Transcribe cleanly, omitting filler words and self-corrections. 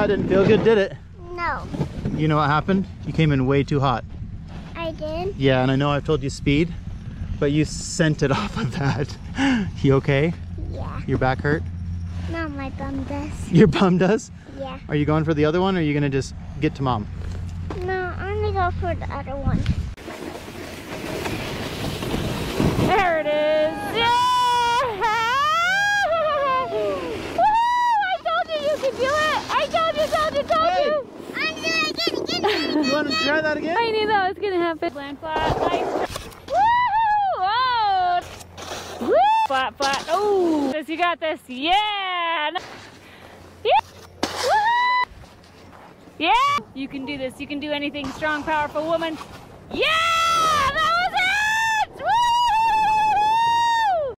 that didn't feel good, did it? No. You know what happened? You came in way too hot. I did? Yeah, and I know I've told you speed, but you sent it off of that. You okay? Yeah. Your back hurt? No, my bum does. Your bum does? Yeah. Are you going for the other one, or are you gonna just get to mom? No, I'm gonna go for the other one. There it is. Yeah! Woo! I told you you could do it. I told you. Hey! I'm doing it again. You want to try that again? I knew that was gonna happen. Land flat, nice. Woo! Oh! Woo! Flat. Oh! You got this. Yeah! Yeah! Woo! Yeah! You can do this. You can do anything. Strong, powerful woman. Yeah!